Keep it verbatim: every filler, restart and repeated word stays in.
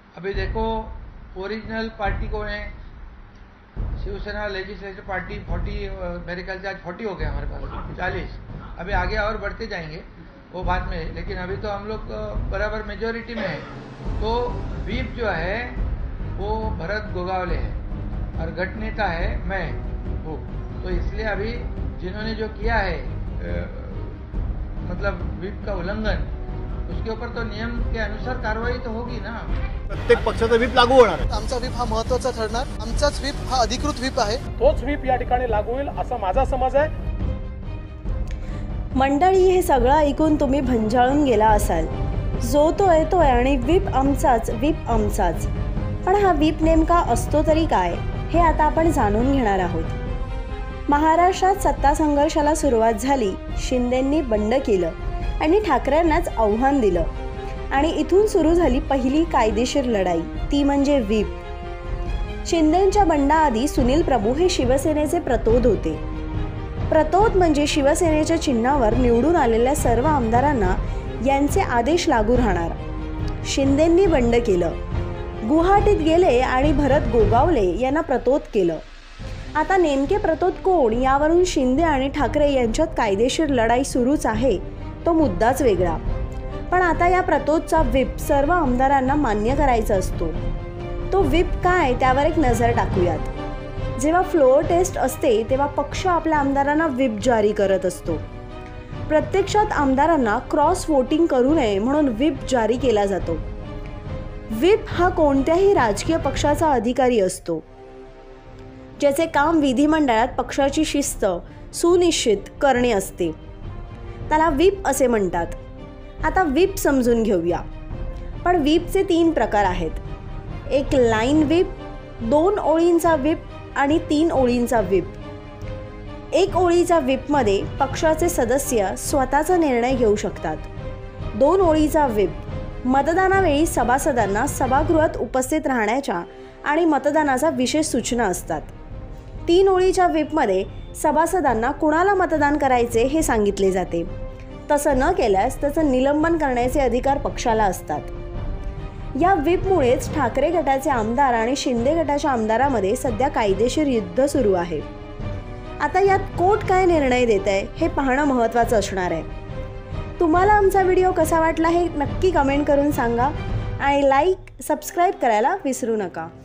अभी देखो original party को है शिवसेना लेजिस्लेटिव पार्टी फोर्टी, मेरे ख्याल से आज फोर्टी हो गया हमारे पास, चालीस। अभी आगे और बढ़ते जाएंगे, वो बाद में। लेकिन अभी तो हम लोग बराबर मेजोरिटी में है। तो व्हीप जो है वो भरत गोगावले है और गठ नेता है मैं हूँ। तो इसलिए अभी जिन्होंने जो किया है आ, मतलब व्हीप का उल्लंघन, उसके ऊपर तो नियम के अनुसार कारवाई तो होगी ना। प्रत्येक पक्षाचा व्हीप लागू होणार आहे। आमचा व्हीप हा महत्त्वाचा ठरणार। आमचाच व्हीप हा अधिकृत व्हीप आहे, तोच व्हीप या ठिकाणी लागू होईल असा माझा समज आहे। मंडळी, हे सगळं ऐकून तुम्ही भंजाळून गेला असाल। जो तो येतोय आणि व्हीप आमचाच, व्हीप आमचाच। पण हा व्हीप नेमका असतो तरी काय, हे आता आपण जाणून घेणार आहोत। महाराष्ट्रात सत्ता संघर्षाला सुरुवात झाली। शिंदेंनी बंड केलं आणि ठाकरेंनाच आव्हान दिलं आणि इथून सुरू झाली पहिली कायदेशीर लढाई, ती म्हणजे व्हीप। शिंदेंच्या बंडाआधी सुनील प्रभू हे शिवसेनेचे प्रतोद होते। प्रतोद म्हणजे शिवसेनेच्या चिन्हावर निवडून आलेल्या सर्व आमदारांना यांचे आदेश लागू राहणार। शिंदेंनी बंड केलं, गुवाहाटीत गेले आणि भरत गोगावले यांना प्रतोद केलं। आता नेमके प्रतोद कोण, यावरून शिंदे आणि ठाकरे यांच्यात कायदेशीर लढाई सुरूच आहे, तो मुद्दाच वेगळा। पण आता या प्रतोदचा व्हीप सर्व आमदारांना मान्य करायचा असतो। तो व्हीप काय, त्यावर एक नजर टाकूयात। जेव्हा फ्लोअर टेस्ट असते तेव्हा पक्ष आपल्या आमदारांना व्हीप जारी करत असतो। प्रत्यक्षात आमदारांना क्रॉस वोटिंग करू नये म्हणून व्हीप जारी केला जातो। व्हीप हा कोणत्याही राजकीय पक्षाचा अधिकारी असतो, ज्याचे काम विधिमंडळात पक्षाची शिस्त सुनिश्चित करणे असते। त्याला व्हीप असे म्हणतात। आता व्हीप समजून घेऊया। पण व्हीपचे तीन प्रकार आहेत, एक लाईन व्हीप, दोन ओळींचा व्हीप आणि तीन ओळींचा व्हीप। एक ओळीच्या व्हीपमध्ये पक्षाचे सदस्य स्वतःचा निर्णय घेऊ शकतात। दोन ओळीचा व्हीप मतदानावेळी सभासदांना सभागृहात उपस्थित राहण्याच्या आणि मतदानाचा विशेष सूचना असतात। तीन ओळीच्या व्हीपमध्ये सभासदांना कुणाला मतदान करायचे हे सांगितले जाते। तसं न केल्यास त्याचं निलंबन करण्याचे अधिकार पक्षाला असतात। या व्हीपमुळेच ठाकरे गटाचे आमदार आणि शिंदे गटाच्या आमदारांमध्ये सध्या कायदेशीर युद्ध सुरू आहे। आता यात कोर्ट काय निर्णय देत आहे हे पाहणं महत्त्वाचं असणार आहे। तुम्हाला आमचा व्हिडिओ कसा वाटला हे नक्की कमेंट करून सांगा आणि लाईक, सबस्क्राईब करायला विसरू नका।